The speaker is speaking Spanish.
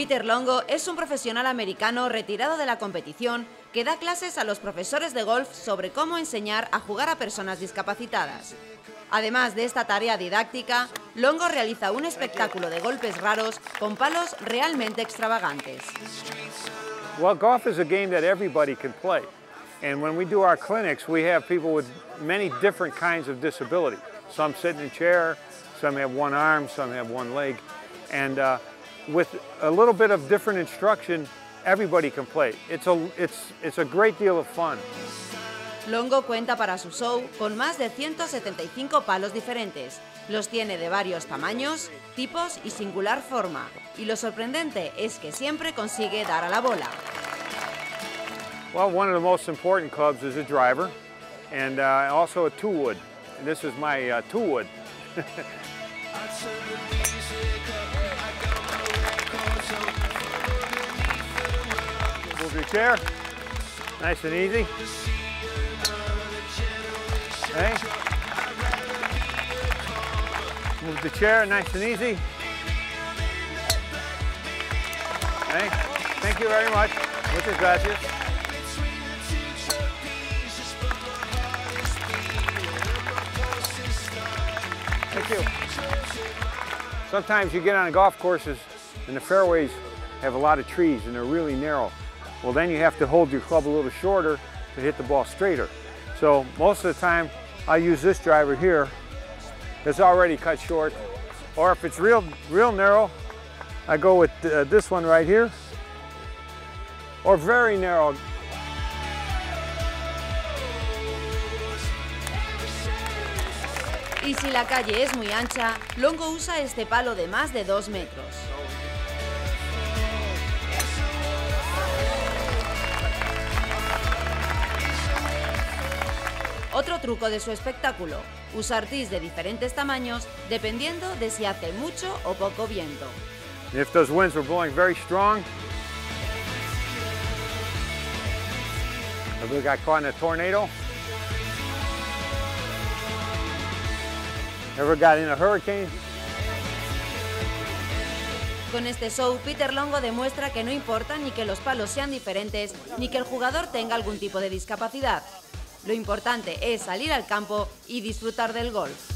Peter Longo es un profesional americano retirado de la competición que da clases a los profesores de golf sobre cómo enseñar a jugar a personas discapacitadas. Además de esta tarea didáctica, Longo realiza un espectáculo de golpes raros con palos realmente extravagantes. Well, golf is a game that everybody can play. And when we do our clinics, we have people with many different kinds of disability. Some sit in a chair, some have one arm, some have one leg. And with a little bit of different instruction, everybody can play. It's a great deal of fun. Longo cuenta para su show con más de 175 palos diferentes. Los tiene de varios tamaños, tipos y singular forma. Y lo sorprendente es que siempre consigue dar a la bola. Well, one of the most important clubs is a driver and also a two-wood. And this is my two-wood. Move your chair, nice and easy. Okay. Move the chair, nice and easy. Okay. Thank you very much. Muchas gracias. Thank you. Sometimes you get on golf courses and the fairways have a lot of trees and they're really narrow. Well, then you have to hold your club a little shorter to hit the ball straighter. So most of the time I use this driver here. It's already cut short. Or if it's real narrow, I go with this one right here. Or very narrow. Y si la calle es muy ancha, Longo usa este palo de más de 2 metros. Otro truco de su espectáculo, usar tees de diferentes tamaños dependiendo de si hace mucho o poco viento. If those winds were blowing very strong, if we got caught in a tornado, ever got in a hurricane? Con este show, Peter Longo demuestra que no importa ni que los palos sean diferentes, ni que el jugador tenga algún tipo de discapacidad. Lo importante es salir al campo y disfrutar del golf.